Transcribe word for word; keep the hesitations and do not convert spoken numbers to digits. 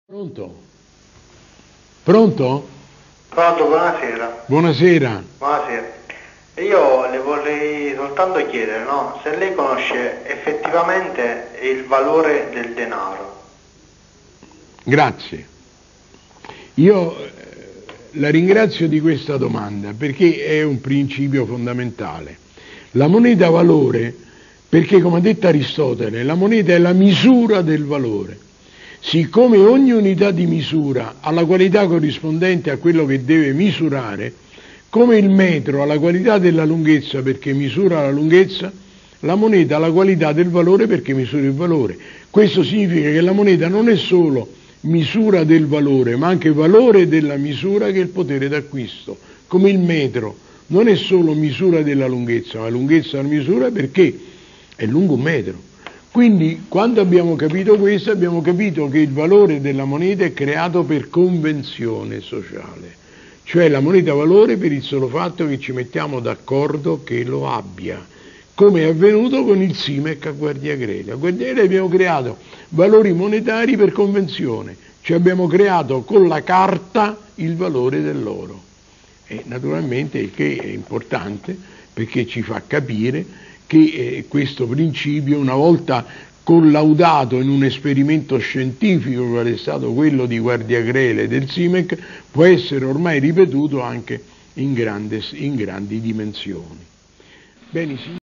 Pronto? Pronto? Pronto, buonasera. Buonasera. Buonasera. Io le vorrei soltanto chiedere, no, se lei conosce effettivamente il valore del denaro. Grazie. Io eh, la ringrazio di questa domanda perché è un principio fondamentale. La moneta ha valore perché, come ha detto Aristotele, la moneta è la misura del valore. Siccome ogni unità di misura ha la qualità corrispondente a quello che deve misurare, come il metro ha la qualità della lunghezza perché misura la lunghezza, la moneta ha la qualità del valore perché misura il valore. Questo significa che la moneta non è solo misura del valore, ma anche valore della misura, che è il potere d'acquisto. Come il metro non è solo misura della lunghezza, ma lunghezza è la misura perché è lungo un metro. Quindi, quando abbiamo capito questo, abbiamo capito che il valore della moneta è creato per convenzione sociale. Cioè la moneta ha valore per il solo fatto che ci mettiamo d'accordo che lo abbia, come è avvenuto con il SIMEC a Guardiagrele. A Guardiagrele abbiamo creato valori monetari per convenzione, cioè abbiamo creato con la carta il valore dell'oro. E naturalmente il che è importante perché ci fa capire che eh, questo principio, una volta collaudato in un esperimento scientifico quale è stato quello di Guardiagrele e del SIMEC, può essere ormai ripetuto anche in, grande, in grandi dimensioni. Bene,